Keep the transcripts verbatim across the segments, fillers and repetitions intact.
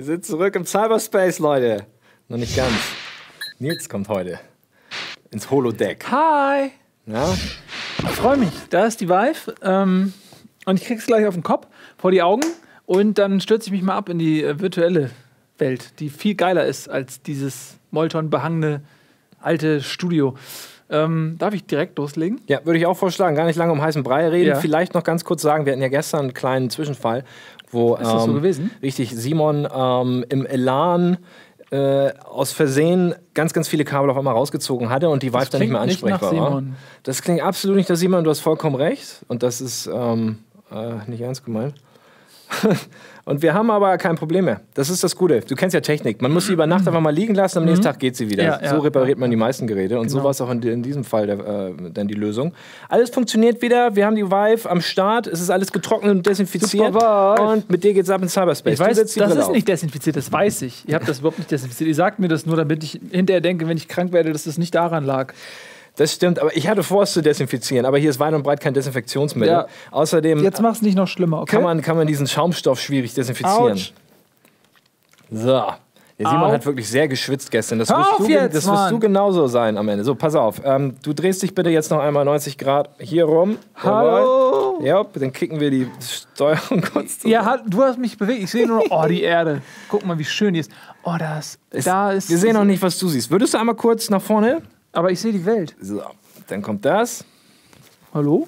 Wir sind zurück im Cyberspace, Leute. Noch nicht ganz. Nils kommt heute ins Holodeck. Hi! Ja? Ich freue mich. Da ist die Vive. Ähm, und ich krieg's gleich auf den Kopf, vor die Augen. Und dann stürze ich mich mal ab in die äh, virtuelle Welt, die viel geiler ist als dieses Molton-behangene alte Studio. Ähm, darf ich direkt loslegen? Ja, würde ich auch vorschlagen. Gar nicht lange um heißen Brei reden. Ja. Vielleicht noch ganz kurz sagen, wir hatten ja gestern einen kleinen Zwischenfall, wo Ist das so ähm, gewesen? richtig Simon ähm, im Elan äh, aus Versehen ganz, ganz viele Kabel auf einmal rausgezogen hatte und die Vive dann nicht mehr klingt nicht nach ansprechbar war. Simon. Das klingt absolut nicht nach Simon, du hast vollkommen recht. Und das ist ähm, äh, nicht ernst gemeint. Und wir haben aber kein Problem mehr. Das ist das Gute. Du kennst ja Technik. Man muss sie über Nacht einfach mal liegen lassen, am nächsten Tag geht sie wieder. Ja, ja, so repariert ja, man die meisten Geräte. Und genau. so war es auch in, in diesem Fall der, äh, dann die Lösung. Alles funktioniert wieder. Wir haben die Vive am Start. Es ist alles getrocknet und desinfiziert. Super, Vive. Und mit dir geht's ab in Cyberspace. Ich weiß, Du setzt die das Brille ist auf. nicht desinfiziert, das weiß ich. Ihr habt das überhaupt nicht desinfiziert. Ihr sagt mir das nur, damit ich hinterher denke, wenn ich krank werde, dass das nicht daran lag. Das stimmt, aber ich hatte vor, es zu desinfizieren. Aber hier ist weit und breit kein Desinfektionsmittel. Ja. Außerdem Jetzt mach's nicht noch schlimmer, okay? kann, man, kann man diesen Schaumstoff schwierig desinfizieren. Autsch. So. Der Simon Au. hat wirklich sehr geschwitzt gestern. Das Hör wirst, auf du, jetzt, das wirst Mann. du genauso sein am Ende. So, pass auf. Ähm, du drehst dich bitte jetzt noch einmal neunzig Grad hier rum. Hallo? Ja, dann kicken wir die Steuerung kurz zu. Ja, halt, du hast mich bewegt. Ich sehe nur noch, oh, die Erde. Guck mal, wie schön die ist. Oh, das, Es- da ist... Wir sehen noch nicht, was du siehst. Würdest du einmal kurz nach vorne? Aber ich sehe die Welt. So, dann kommt das. Hallo?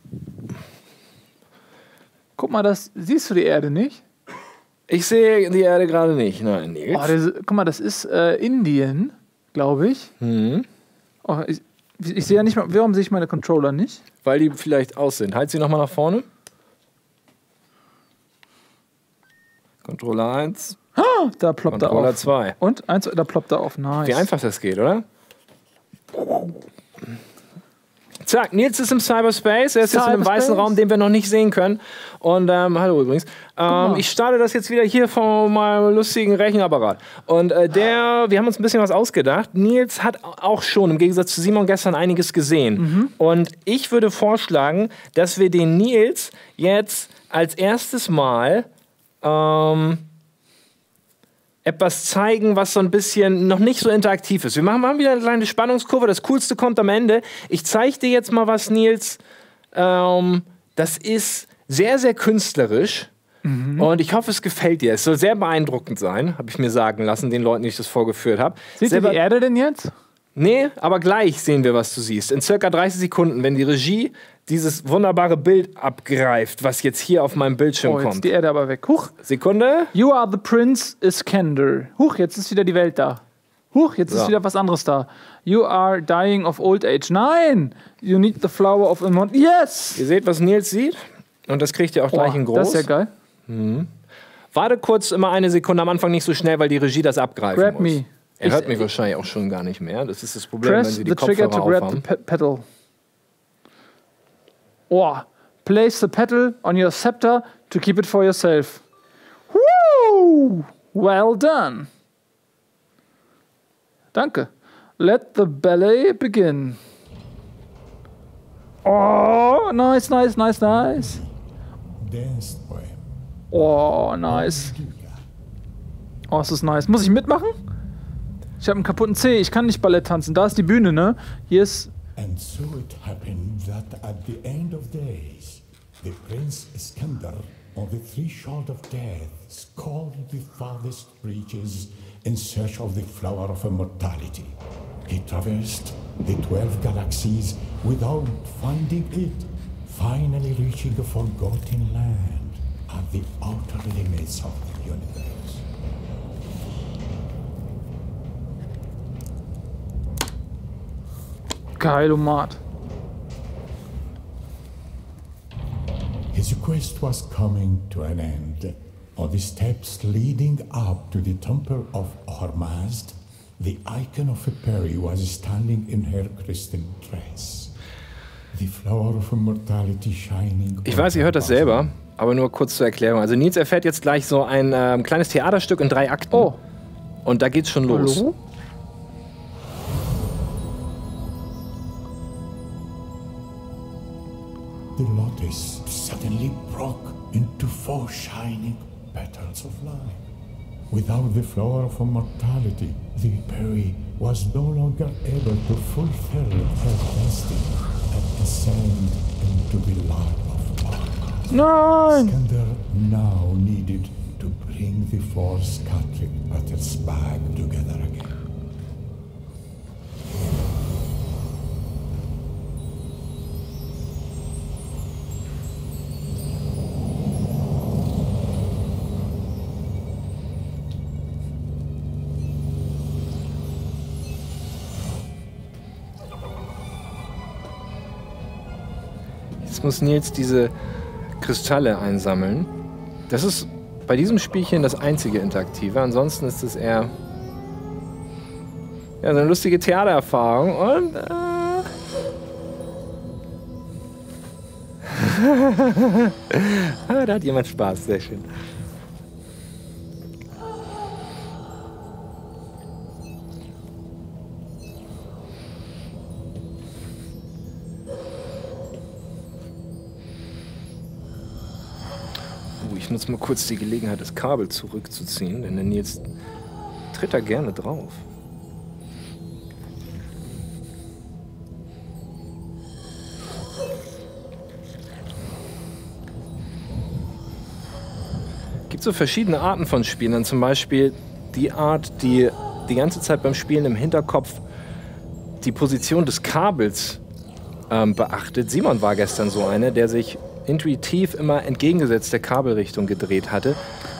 Guck mal, das siehst du die Erde nicht? Ich sehe die Erde gerade nicht. Nein, Nils. Oh, das, guck mal, das ist äh, Indien, glaube ich. Mhm. Oh, ich. Ich sehe ja nicht mal, warum sehe ich meine Controller nicht? Weil die vielleicht aus sind. Halt sie nochmal nach vorne. Controller eins, Ah, da ploppt er Controller auf. zwei. Und eins, da ploppt er auf. Nice. Wie einfach das geht, oder? Zack, Nils ist im Cyberspace. Er ist jetzt in einem Cyberspace. weißen Raum, den wir noch nicht sehen können. Und ähm, hallo übrigens. Ähm, mal. ich starte das jetzt wieder hier von meinem lustigen Rechenapparat. Und äh, der, wir haben uns ein bisschen was ausgedacht. Nils hat auch schon im Gegensatz zu Simon gestern einiges gesehen. Mhm. Und ich würde vorschlagen, dass wir den Nils jetzt als erstes Mal ähm, etwas zeigen, was so ein bisschen noch nicht so interaktiv ist. Wir machen mal wieder eine kleine Spannungskurve. Das Coolste kommt am Ende. Ich zeige dir jetzt mal was, Nils. Ähm, das ist sehr, sehr künstlerisch. Mhm. Und ich hoffe, es gefällt dir. Es soll sehr beeindruckend sein, habe ich mir sagen lassen, den Leuten, die ich das vorgeführt habe. Seht ihr Selber- die Erde denn jetzt? Nee, aber gleich sehen wir, was du siehst. In circa dreißig Sekunden, wenn die Regie dieses wunderbare Bild abgreift, was jetzt hier auf meinem Bildschirm Oh, jetzt kommt. die Erde aber weg. Huch. Sekunde. You are the Prince Iskander. Huch, jetzt ist wieder die Welt da. Huch, jetzt So. ist wieder was anderes da. You are dying of old age. Nein! You need the flower of immortality. Yes! Ihr seht, was Nils sieht. Und das kriegt ihr auch gleich in groß. Das ist ja geil. Warte kurz immer eine Sekunde, am Anfang nicht so schnell, weil die Regie das abgreifen Grab muss. me. Er Ich- hört mich wahrscheinlich auch schon gar nicht mehr. Das ist das Problem, wenn Press sie die the trigger to Kopfhörer grab the aufhaben. pe pedal. Oh, place the pedal on your scepter to keep it for yourself. Woo! Well done. Danke. Let the ballet begin. Oh, nice, nice, nice, nice. Dance poem. Oh, nice. Oh, es ist nice. Muss ich mitmachen? Ich habe einen kaputten Zeh. Ich kann nicht Ballett tanzen. Da ist die Bühne, ne? Hier ist... And so it happened that at the end of days, the Prince Iskander, on the threshold of death, scaled the farthest reaches in search of the flower of immortality. He traversed the twelve galaxies without finding it, finally reaching a forgotten land at the outer limits of the universe. Geilomat. His quest was coming to an end. On the steps leading up to the temple of Hormazd, the icon of a Peri was standing in her crystal dress. The flower of immortality shining. Ich weiß, ihr hört das selber, aber nur kurz zur Erklärung. Also Nils erfährt jetzt gleich so ein ähm, kleines Theaterstück in drei Akten. Oh, Und da geht's schon los. hallo? The lotus suddenly broke into four shining petals of light. Without the flower of immortality, the Peri was no longer able to fulfill her destiny and descend into the light of light. Nein! Iskander now needed to bring the four scattered petals back together again. Jetzt muss Nils diese Kristalle einsammeln. Das ist bei diesem Spielchen das einzige Interaktive. Ansonsten ist es eher ja, so eine lustige Theatererfahrung. Und äh ah, da hat jemand Spaß, sehr schön. Ich nutze mal kurz die Gelegenheit, das Kabel zurückzuziehen, denn der Nils tritt da gerne drauf. Es gibt so verschiedene Arten von Spielern, zum Beispiel die Art, die die ganze Zeit beim Spielen im Hinterkopf die Position des Kabels ähm, beachtet. Simon war gestern so einer, der sich intuitiv immer entgegengesetzt der Kabelrichtung gedreht hatte.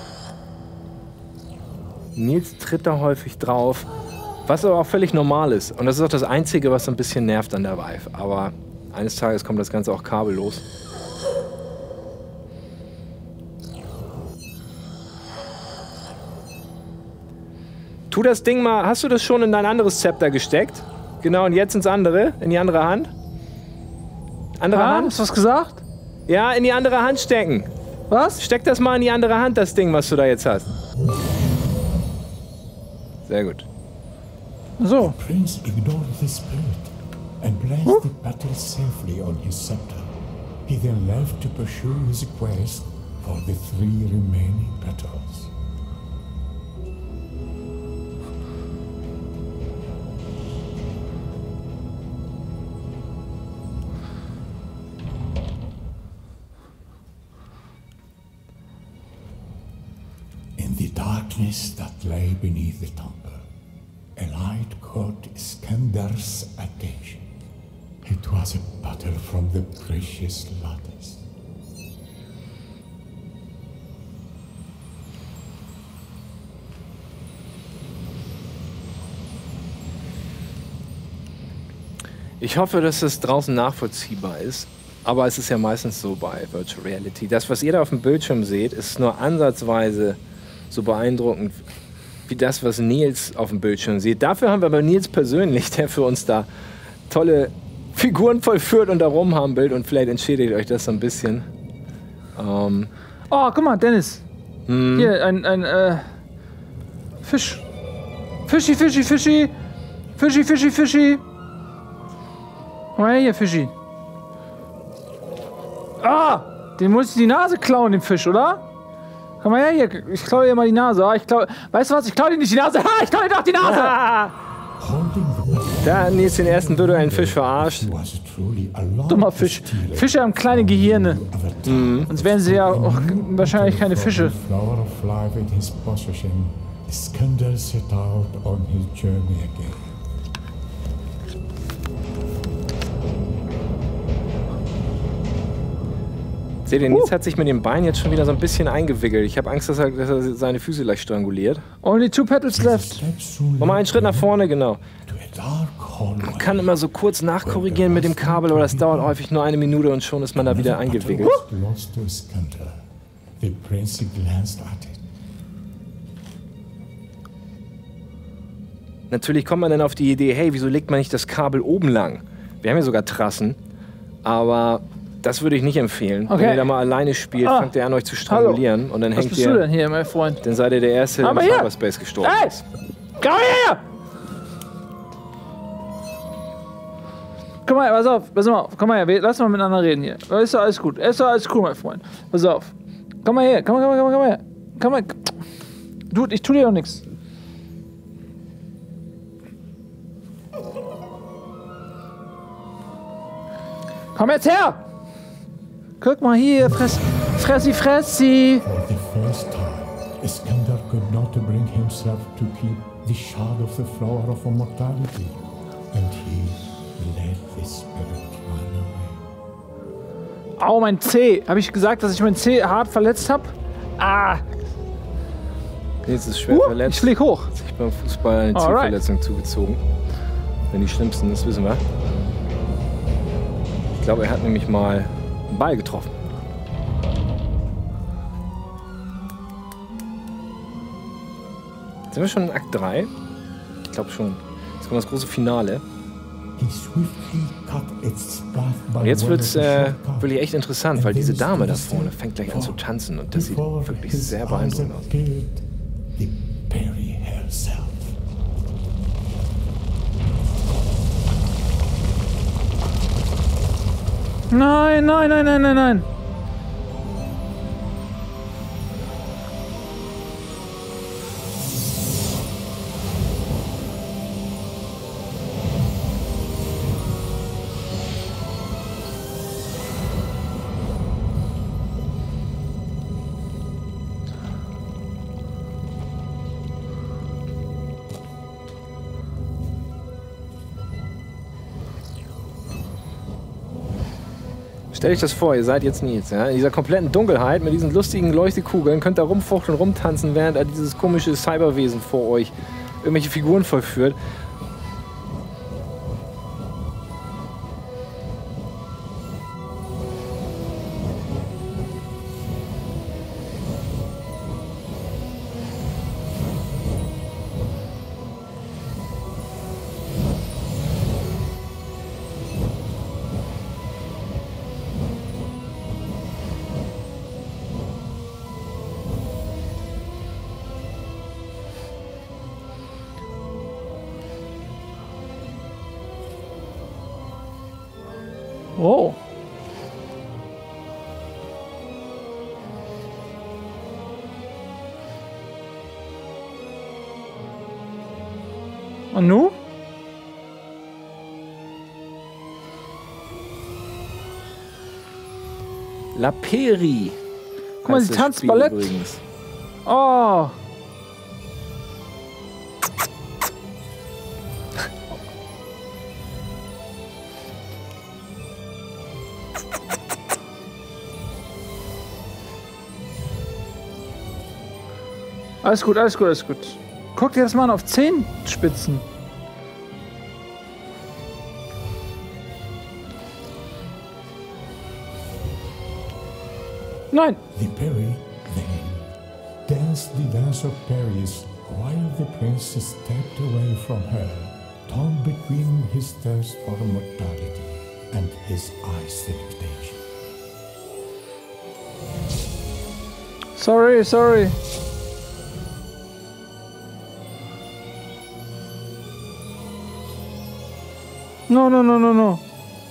Nils tritt da häufig drauf, was aber auch völlig normal ist. Und das ist auch das Einzige, was so ein bisschen nervt an der Vive. Aber eines Tages kommt das Ganze auch kabellos. Tu das Ding mal, hast du das schon in dein anderes Zepter gesteckt? Genau, und jetzt ins andere, in die andere Hand. Andere Ah, Hand? hast du was gesagt? Ja, in die andere Hand stecken. Was? Steck das mal in die andere Hand, das Ding, was du da jetzt hast. Sehr gut. So. The prince ignored the spirit and placed Huh? the petals safely on his scepter. He then left to pursue his quest for the three remaining petals. In the darkness that lay beneath the temple, a light caught Iskandar's attention. It was a petal from the precious lattice. Ich hoffe, dass es draußen nachvollziehbar ist. Aber es ist ja meistens so bei Virtual Reality. Das, was ihr da auf dem Bildschirm seht, ist nur ansatzweise so beeindruckend wie das, was Nils auf dem Bildschirm sieht. Dafür haben wir aber Nils persönlich, der für uns da tolle Figuren vollführt und da rumhampelt. Und vielleicht entschädigt euch das so ein bisschen. Ähm, Oh, guck mal, Dennis. hm. Hier, ein, ein, äh, Fisch. Fischi, Fischi, Fischi. Fischi, Fischi, Fischi. Komm mal her, hier, Fischi. Ah, den muss ich die Nase klauen, dem Fisch, oder? Komm mal her, hier. Ich klaue dir mal die Nase. Ah, ich klau, weißt du was? Ich klaue dir nicht die Nase. Ha, ich klaue dir doch die Nase. Holding the petal, Da hat Nils den ersten virtuellen Fisch verarscht. he was truly a lot Dummer Fisch. Fische haben kleine Gehirne. Sonst wären sie ja auch wahrscheinlich keine Fische. Flower of life in his possession, Iskander set out on his journey again. Seht ihr, Nils hat sich mit dem Bein jetzt schon wieder so ein bisschen eingewickelt. Ich habe Angst, dass er, dass er seine Füße gleich stranguliert. Only two petals left. Steps soon Mach mal einen Schritt nach vorne, genau. to a dark hallway. Man kann immer so kurz nachkorrigieren mit dem Kabel, aber das dauert häufig nur eine Minute und schon ist man da wieder eingewickelt. Lost to Iskander. The prince glanced at it. Natürlich kommt man dann auf die Idee, hey, wieso legt man nicht das Kabel oben lang? Wir haben ja sogar Trassen, aber das würde ich nicht empfehlen. Okay. Wenn ihr da mal alleine spielt, Ah. fangt ihr an, euch zu strangulieren und dann Was hängt bist du ihr, denn hier, mein Freund? dann seid ihr der Erste, der Aber im hier. Cyberspace gestorben Hey! ist. Komm her! Komm mal, pass auf, pass mal auf, komm mal her, wir- lass mal miteinander reden hier. Ist doch alles gut, ist doch alles cool, mein Freund. Pass auf. Komm mal her, komm mal, komm mal, komm mal, komm mal her. Komm mal. Du, ich tu dir doch nichts. Komm jetzt her! Guck mal hier, fress, fressi, fressi! For the first time, Iskandar could not bring himself to keep the shard of the flower of immortality, and he let the spirit run away. Au, mein Zeh. Habe ich gesagt, dass ich mein Zeh hart verletzt habe? Ah! Jetzt ist schwer Uh, verletzt. ich flieg hoch. Ich beim Fußball eine Alright. Zielverletzung zugezogen. Wenn die schlimmsten, das wissen wir. Ich glaube, er hat nämlich mal einen Ball getroffen. Sind wir schon in Akt drei? Ich glaube schon. Jetzt kommt das große Finale. He swiftly cut its path by Und jetzt way wird of es the äh, shortcut. wirklich echt interessant, weil And diese then Dame da stood vorne still, fängt gleich an zu for tanzen und das sieht before wirklich his sehr eyes beeindruckend aus. appeared the Peri herself. Nein, nein, nein, nein, nein, nein. Stellt euch das vor, ihr seid jetzt Nils, ja? In dieser kompletten Dunkelheit mit diesen lustigen Leuchtekugeln könnt ihr rumfuchteln, rumtanzen, während er dieses komische Cyberwesen vor euch irgendwelche Figuren vollführt. Oh. Und nu? La Peri. Guck mal, heißt sie das tanzt Spiel Ballett. übrigens. Oh. Alles gut, alles gut, alles gut. Guck dir das mal an auf Zehenspitzen. Nein. The Peri then danced the dance of Paris while the prince stepped away from her, torn between his thirst for immortality and his eyes' temptation. Sorry, sorry. No, no, no, no, no.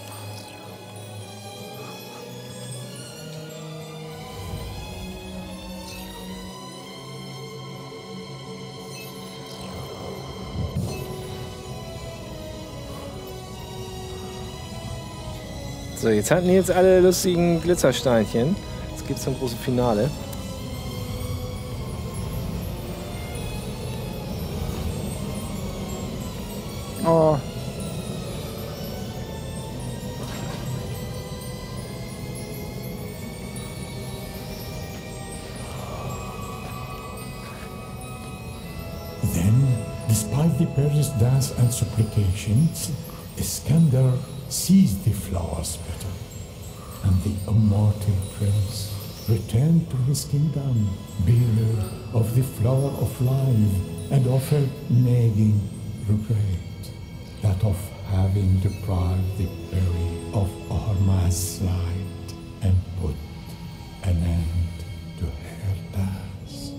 So, jetzt hatten jetzt alle lustigen Glitzersteinchen. Jetzt geht's zum großen Finale. Oh. Then, despite the Paris dance and supplications, Iskandar seized the flower's petal, and the immortal prince returned to his kingdom, bearer of the flower of life, and offered nagging regret, that of having deprived the Peri of Orma's light and put an end to her dance.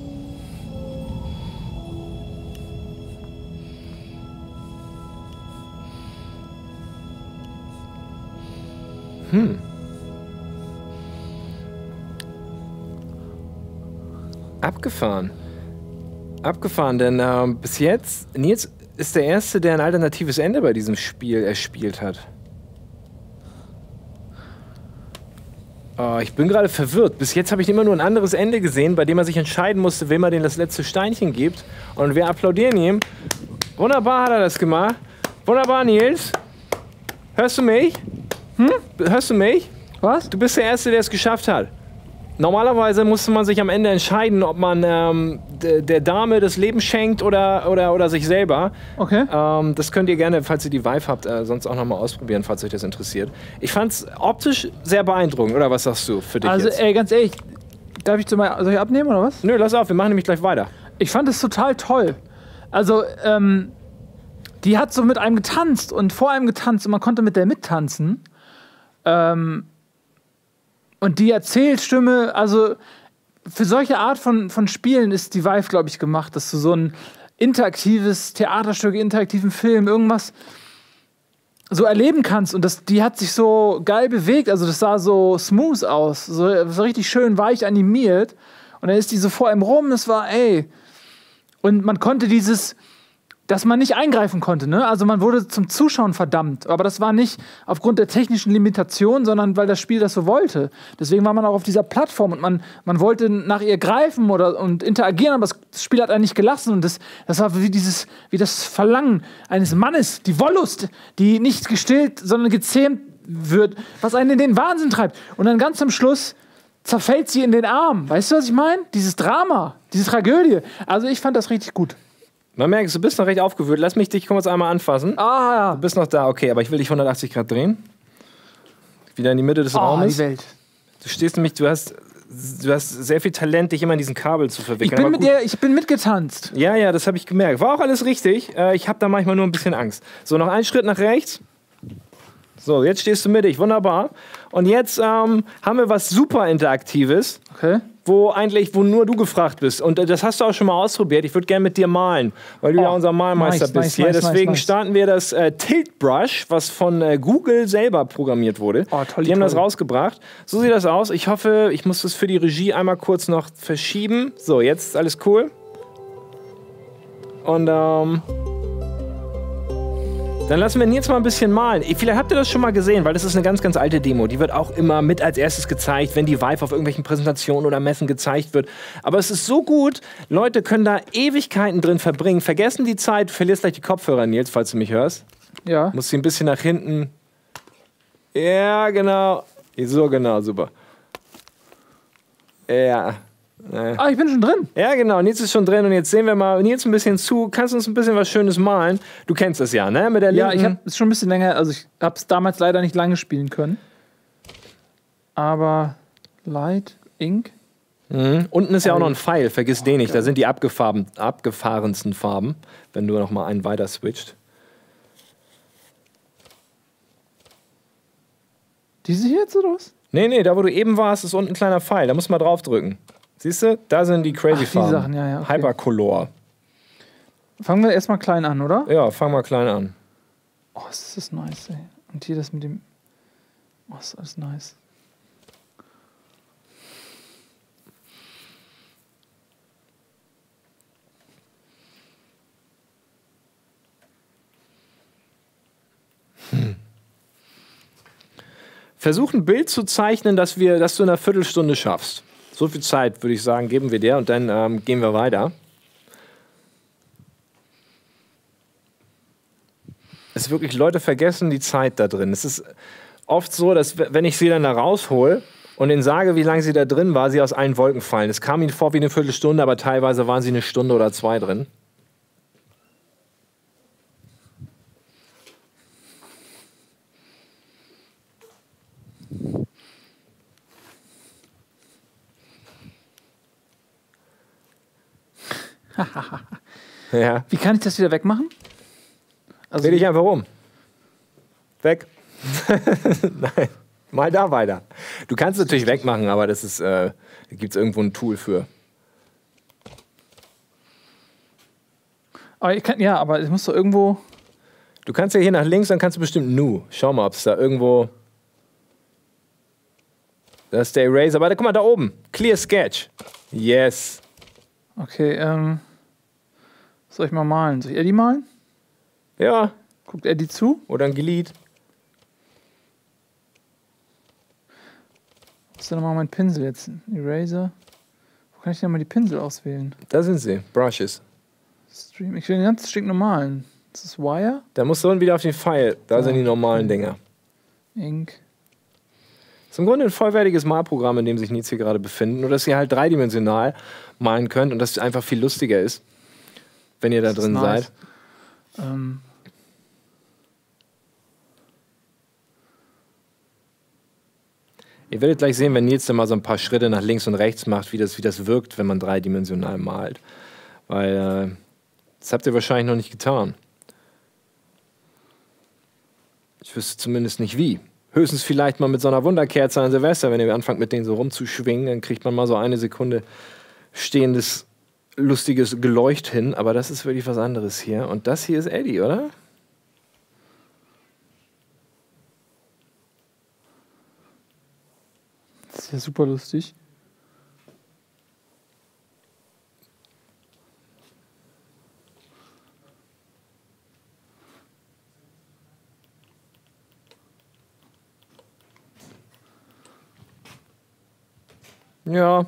Hm. Abgefahren. Abgefahren, denn ähm, bis jetzt, Nils ist der Erste, der ein alternatives Ende bei diesem Spiel erspielt hat. Oh, ich bin gerade verwirrt. Bis jetzt habe ich immer nur ein anderes Ende gesehen, bei dem man sich entscheiden musste, wem er den das letzte Steinchen gibt. Und wir applaudieren ihm. Wunderbar hat er das gemacht. Wunderbar, Nils. Hörst du mich? Hm? Hörst du mich? Was? Du bist der Erste, der es geschafft hat. Normalerweise musste man sich am Ende entscheiden, ob man ähm, der Dame das Leben schenkt oder, oder, oder sich selber. Okay. Ähm, das könnt ihr gerne, falls ihr die Vive habt, äh, sonst auch nochmal ausprobieren, falls euch das interessiert. Ich fand's optisch sehr beeindruckend, oder was sagst du für dich Also, jetzt? ey, ganz ehrlich, darf ich zu mal, soll ich abnehmen oder was? Nö, lass auf, wir machen nämlich gleich weiter. Ich fand es total toll. Also, ähm, die hat so mit einem getanzt und vor einem getanzt und man konnte mit der mittanzen. Ähm, und die Erzählstimme, also für solche Art von, von Spielen ist die Vive, glaube ich, gemacht, dass du so ein interaktives Theaterstück, interaktiven Film, irgendwas so erleben kannst. Und das, die hat sich so geil bewegt, also das sah so smooth aus, so, so richtig schön weich animiert. Und dann ist die so vor einem rum, das war, ey. Und man konnte dieses, dass man nicht eingreifen konnte, ne? Also man wurde zum Zuschauen verdammt. Aber das war nicht aufgrund der technischen Limitation, sondern weil das Spiel das so wollte. Deswegen war man auch auf dieser Plattform und man, man wollte nach ihr greifen oder, und interagieren, aber das Spiel hat einen nicht gelassen. Und das, das war wie, dieses, wie das Verlangen eines Mannes, die Wollust, die nicht gestillt, sondern gezähmt wird, was einen in den Wahnsinn treibt. Und dann ganz am Schluss zerfällt sie in den Arm. Weißt du, was ich meine? Dieses Drama, diese Tragödie. Also ich fand das richtig gut. Man merkt, du bist noch recht aufgewühlt. Lass mich dich kurz einmal anfassen. Ah, ja. Du bist noch da, okay, aber ich will dich hundertachtzig Grad drehen. Wieder in die Mitte des Oh, Raumes. die Welt. Du stehst nämlich, du hast, du hast sehr viel Talent, dich immer in diesen Kabel zu Ich verwickeln. bin, aber mit gut. der, ich bin mitgetanzt. Ja, ja, das habe ich gemerkt. War auch alles richtig. Äh, ich habe da manchmal nur ein bisschen Angst. So, noch einen Schritt nach rechts. So, jetzt stehst du mittig. Wunderbar. Und jetzt ähm, haben wir was super Interaktives. Okay. Wo eigentlich, wo nur du gefragt bist. Und äh, das hast du auch schon mal ausprobiert. Ich würde gerne mit dir malen, weil du Oh, ja unser Malmeister nice, bist nice, hier. nice, Deswegen nice, nice. starten wir das äh, Tilt Brush, was von äh, Google selber programmiert wurde. Oh, toll, Die haben das toll. rausgebracht. So sieht das aus. Ich hoffe, ich muss das für die Regie einmal kurz noch verschieben. So, jetzt ist alles cool. Und ähm, dann lassen wir ihn jetzt mal ein bisschen malen. Vielleicht habt ihr das schon mal gesehen, weil das ist eine ganz, ganz alte Demo. Die wird auch immer mit als erstes gezeigt, wenn die Vive auf irgendwelchen Präsentationen oder Messen gezeigt wird. Aber es ist so gut, Leute können da Ewigkeiten drin verbringen. Vergessen die Zeit, du verlierst gleich die Kopfhörer, Nils, falls du mich hörst. Ja. Musst sie ein bisschen nach hinten. Ja, genau. So, genau, super. Ja. Ah, ich bin schon drin. Ja, genau, Nils ist schon drin und jetzt sehen wir mal Nils ein bisschen zu. Kannst du uns ein bisschen was Schönes malen? Du kennst das ja, ne? Mit der Ja, linken. ich habe es schon ein bisschen länger, also ich habe es damals leider nicht lange spielen können. Aber Light, Ink. Mhm. Unten ist ja auch noch ein Pfeil, vergiss den nicht. Da sind die abgefarben, abgefahrensten Farben, wenn du noch mal einen weiter switcht. Diese hier jetzt oder was? Nee, nee, da wo du eben warst, ist unten ein kleiner Pfeil. Da musst du mal drauf drücken. Siehst du? Da sind die crazy Ach, die Farben. Sachen, ja, ja, okay. Hypercolor. Fangen wir erstmal klein an, oder? Ja, fang mal klein an. Oh, das ist nice, ey. Und hier das mit dem. Oh, ist alles nice. Versuch ein Bild zu zeichnen, dass, wir, dass du in einer Viertelstunde schaffst. So viel Zeit, würde ich sagen, geben wir dir und dann ähm, gehen wir weiter. Es ist wirklich, Leute vergessen die Zeit da drin. Es ist oft so, dass wenn ich sie dann da raushol und ihnen sage, wie lange sie da drin war, sie aus allen Wolken fallen. Es kam ihnen vor wie eine Viertelstunde, aber teilweise waren sie eine Stunde oder zwei drin. Ja. Wie kann ich das wieder wegmachen? Also, Dreh dich einfach um. Weg. Nein, mal da weiter. Du kannst es natürlich wegmachen, aber das ist, äh, da gibt es irgendwo ein Tool für. aber ich kann, ja, aber es muss doch irgendwo. Du kannst ja hier nach links, dann kannst du bestimmt Nu. Schau mal, ob es da irgendwo. Das ist der Eraser. Aber da, guck mal, da oben. Clear Sketch. Yes. Okay, ähm. Soll ich mal malen? Soll ich Eddie malen? Ja. Guckt Eddie zu? Oder ein Glied. Was ist denn nochmal mein Pinsel jetzt? Eraser. Wo kann ich denn mal die Pinsel auswählen? Da sind sie. Brushes. Stream. Ich will den ganz stinknormalen. Das ist Wire. Da musst du dann wieder auf den Pfeil. Da So. sind die normalen Dinger. Ink. Das ist im Grunde ein vollwertiges Malprogramm, in dem sich Nils hier gerade befinden. Nur, dass ihr halt dreidimensional malen könnt und das einfach viel lustiger ist, wenn ihr da Das ist drin nice. seid. Ähm. Ihr werdet gleich sehen, wenn Nils dann mal so ein paar Schritte nach links und rechts macht, wie das, wie das wirkt, wenn man dreidimensional malt. Weil äh, das habt ihr wahrscheinlich noch nicht getan. Ich wüsste zumindest nicht wie. Höchstens vielleicht mal mit so einer Wunderkerze an Silvester, wenn ihr anfangt mit denen so rumzuschwingen, dann kriegt man mal so eine Sekunde stehendes, lustiges Geleucht hin. Aber das ist wirklich was anderes hier. Und das hier ist Eddie, oder? Das ist ja super lustig. Ja.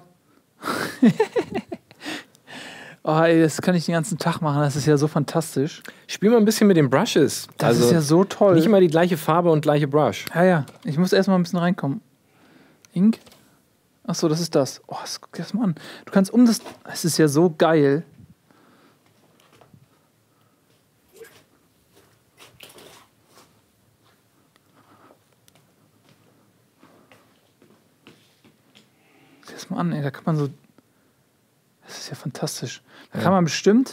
Oh, ey, das kann ich den ganzen Tag machen. Das ist ja so fantastisch. Spiel mal ein bisschen mit den Brushes. Das also ist ja so toll. nicht immer die gleiche Farbe und gleiche Brush. Ja, ja. Ich muss erstmal ein bisschen reinkommen. Ink? Achso, das ist das. Oh, das, guck dir das mal an. Du kannst um das. Es ist ja so geil. Guck dir das mal an, ey. Da kann man so. Das ist ja fantastisch. Da Ja. kann man bestimmt.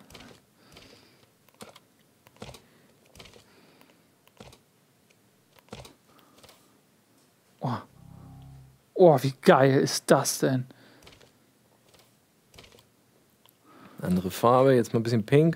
Oh. Oh, wie geil ist das denn? Andere Farbe, jetzt mal ein bisschen pink.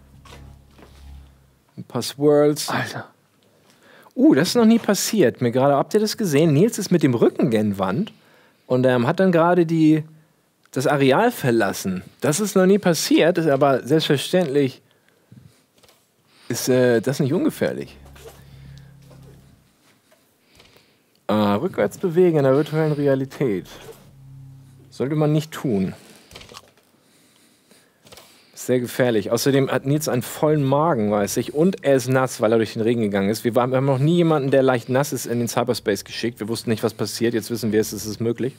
Ein paar Swirls. Alter. Uh, das ist noch nie passiert. Mir gerade, habt ihr das gesehen? Nils ist mit dem Rücken gen Wand und ähm, hat dann gerade die das Areal verlassen. Das ist noch nie passiert, ist aber selbstverständlich ist äh, das nicht ungefährlich. Äh, rückwärts bewegen in der virtuellen Realität. Sollte man nicht tun. Ist sehr gefährlich. Außerdem hat Nils einen vollen Magen, weiß ich, und er ist nass, weil er durch den Regen gegangen ist. Wir haben noch nie jemanden, der leicht nass ist, in den Cyberspace geschickt. Wir wussten nicht, was passiert. Jetzt wissen wir es, es ist möglich.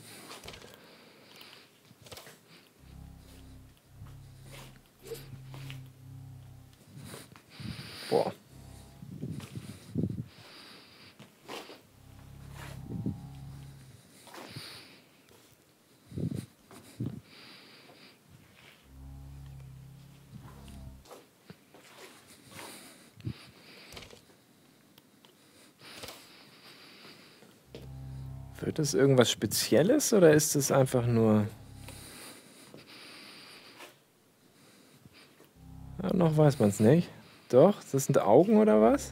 Boah. Wird das irgendwas Spezielles oder ist es einfach nur... Ja, noch weiß man es nicht. Doch, das sind Augen oder was?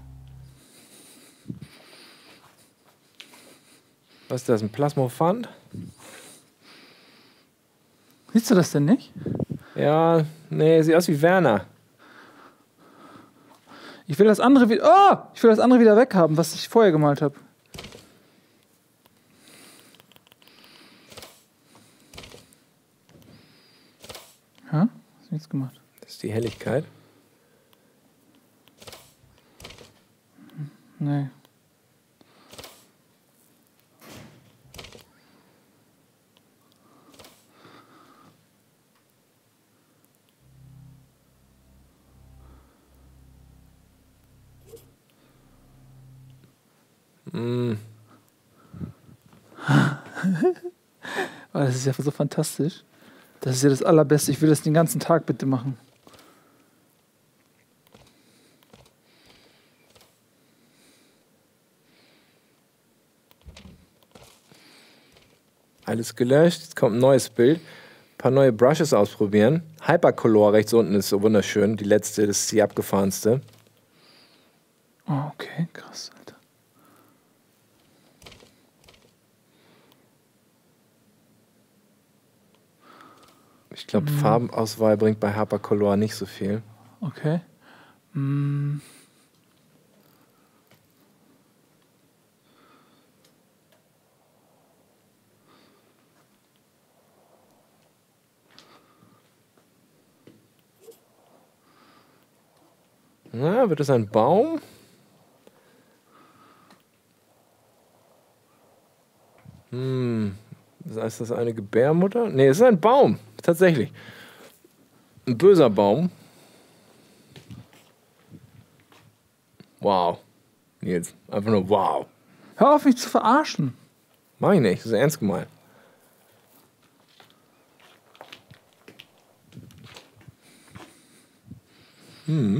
Was ist das, ein Plasmophant? Siehst du das denn nicht? Ja, nee, sieht aus wie Werner. Ich will das andere wieder. Oh! Ich will das andere wieder weghaben, was ich vorher gemalt habe. Ja? Hast du nichts gemacht? Das ist die Helligkeit. Nee. Mm. Oh, das ist ja so fantastisch. Das ist ja das Allerbeste. Ich will das den ganzen Tag bitte machen. Alles gelöscht, jetzt kommt ein neues Bild. Ein paar neue Brushes ausprobieren. Hypercolor rechts unten ist so wunderschön. Die letzte, das ist die abgefahrenste. Oh, okay, krass, Alter. Ich glaube, mhm. Farbenauswahl bringt bei Hypercolor nicht so viel. Okay. Mm. Na, wird es ein Baum? Hm. Ist das eine Gebärmutter? Nee, es ist ein Baum. Tatsächlich. Ein böser Baum. Wow. Nils, einfach nur wow. Hör auf, mich zu verarschen. Mach ich nicht, das ist ernst gemeint. Hm.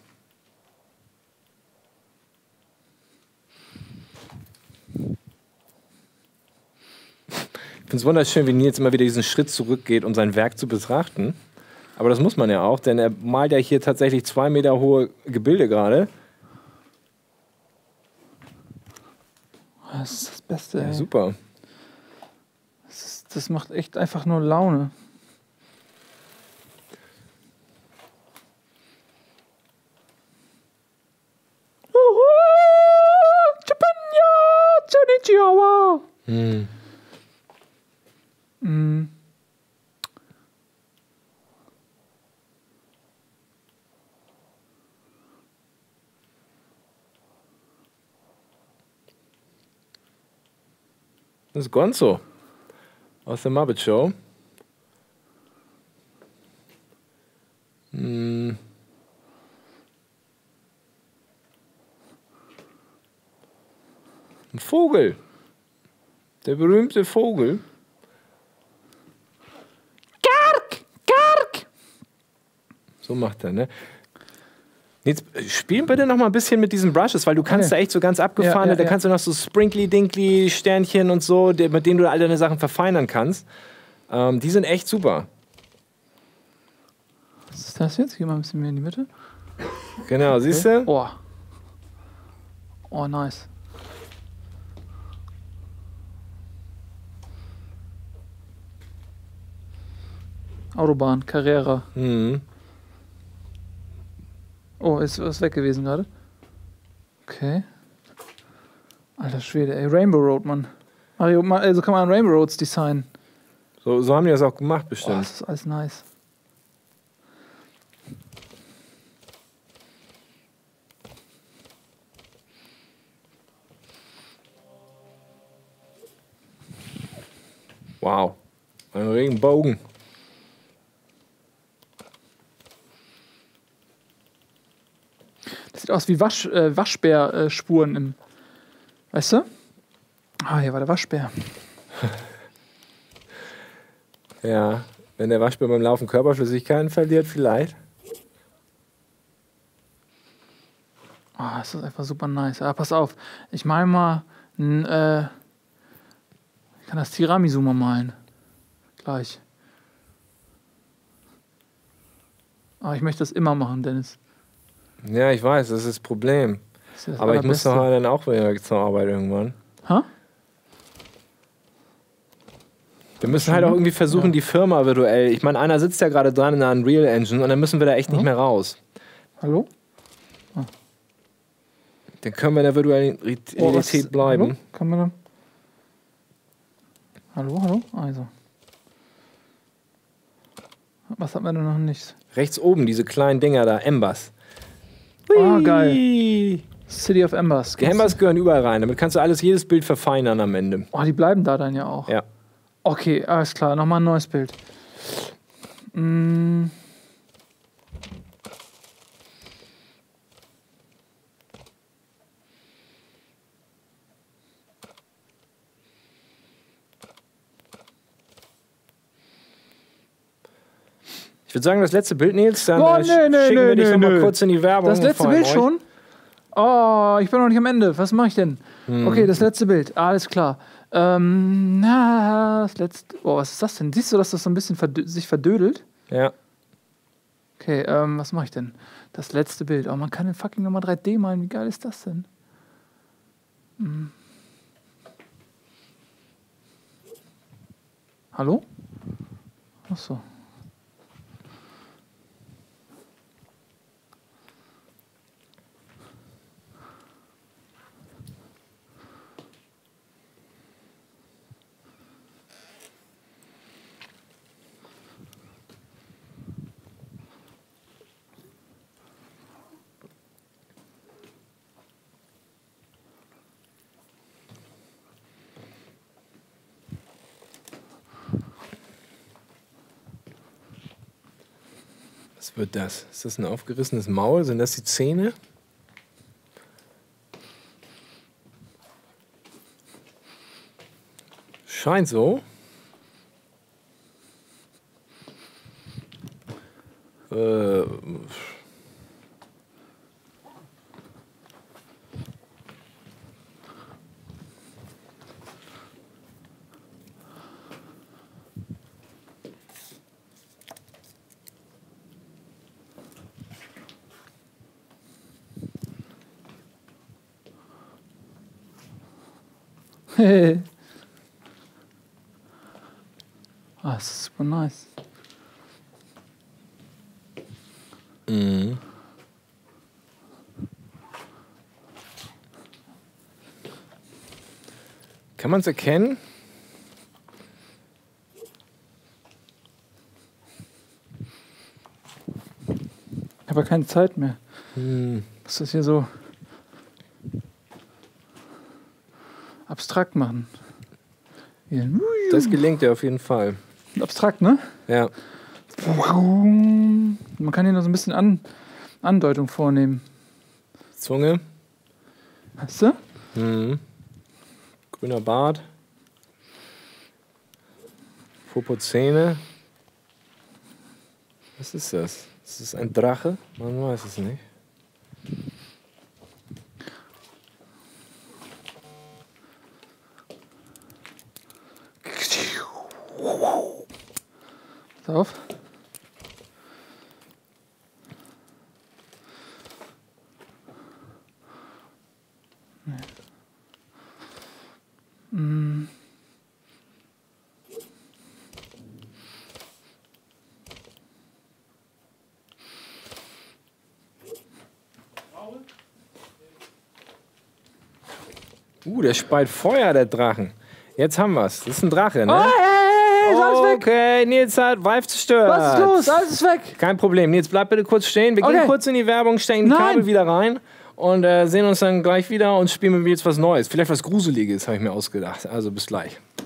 Ich finde es wunderschön, wie Nils immer wieder diesen Schritt zurückgeht, um sein Werk zu betrachten. Aber das muss man ja auch, denn er malt ja hier tatsächlich zwei Meter hohe Gebilde gerade. Das ist das Beste, Ja, ey. super. Das, ist, das macht echt einfach nur Laune. Hm. Mm. Das ist Gonzo aus der Muppet Show. Hm. Ein Vogel. Der berühmte Vogel. Gark! Gark! So macht er, ne? Jetzt spielen bitte noch mal ein bisschen mit diesen Brushes, weil du kannst Okay. da echt so ganz abgefahrene, Ja, ja, da ja. kannst du noch so Sprinkly-Dinkly, Sternchen und so, die, mit denen du all deine Sachen verfeinern kannst. Ähm, die sind echt super. Was ist das jetzt? Geh mal ein bisschen mehr in die Mitte. Genau, siehst du? Oh. Oh, nice. Autobahn, Carrera. Mhm. Oh, ist was weg gewesen gerade. Okay. Alter Schwede, ey. Rainbow Road, Mann. Mario, ma- also kann man Rainbow Roads designen. So, so haben die das auch gemacht, Boah, bestimmt. das ist alles nice. Wow. Ein Regenbogen. Das sieht aus wie Wasch, äh, Waschbärspuren im. Weißt du? Ah, hier war der Waschbär. Ja, wenn der Waschbär beim Laufen Körperflüssigkeiten verliert, vielleicht. Ah, das ist einfach super nice. Ah, pass auf. Ich mal mal ein, äh, ich kann das Tiramisu mal malen. Gleich. Aber ich möchte das immer machen, Dennis. Ja, ich weiß, das ist das Problem. Das ist das Aber ich muss Allerbeste. doch dann auch wieder zur Arbeit irgendwann. Ha? Wir müssen halt auch irgendwie versuchen, Ja. die Firma virtuell. Ich meine, einer sitzt ja gerade dran in der Unreal Engine und dann müssen wir da echt nicht Ja. mehr raus. Hallo? Dann können wir in der virtuellen Re- Oh, was- Realität bleiben. Hallo? Kann man dann? Hallo, hallo? Also. Was hat man denn noch nicht? Rechts oben, diese kleinen Dinger da, Embers. Ah, geil. Hui. City of Embers. Die Embers gehören überall rein. Damit kannst du alles, jedes Bild verfeinern am Ende. Oh, die bleiben da dann ja auch. Ja. Okay, alles klar. Nochmal ein neues Bild. Mm. Ich würde sagen, das letzte Bild, Nils, dann Oh, äh, nee, sch- nee, schicken wir nee, dich nee, nochmal nee. kurz in die Werbung. Das und letzte vor allem Bild euch. schon? Oh, ich bin noch nicht am Ende. Was mache ich denn? Hm. Okay, das letzte Bild. Alles klar. Ähm, na, das letzte. Oh, was ist das denn? Siehst du, dass das so ein bisschen verdö sich verdödelt? Ja. Okay, ähm, was mache ich denn? Das letzte Bild. Oh, man kann den fucking nochmal drei D malen. Wie geil ist das denn? Hm. Hallo? Achso. Was wird das? Ist das ein aufgerissenes Maul? Sind das die Zähne? Scheint so. Äh... Hey. Ah, das ist super nice. Mhm. Kann man es erkennen? Ich habe ja keine Zeit mehr. Hm. Was ist das hier so abstrakt machen? Hier. Das gelingt ja auf jeden Fall. Abstrakt, ne? Ja. Man kann hier noch so ein bisschen An Andeutung vornehmen. Zunge. Weißt du? Mhm. Grüner Bart. Popozähne. Was ist das? Ist das ein Drache? Man weiß es nicht. Pass auf. Mm. Uh, der speit Feuer, der Drachen. Jetzt haben wir's. Das ist ein Drache, ne? Oh, hey, hey, hey, ist alles weg. Okay, Nils hat Vive zerstört. Was ist los? Alles ist weg. Kein Problem. Nils, bleib bitte kurz stehen. Wir Okay. gehen kurz in die Werbung, stecken die Nein. Kabel wieder rein und äh, sehen uns dann gleich wieder und spielen mit mir jetzt was Neues. Vielleicht was Gruseliges, habe ich mir ausgedacht. Also bis gleich.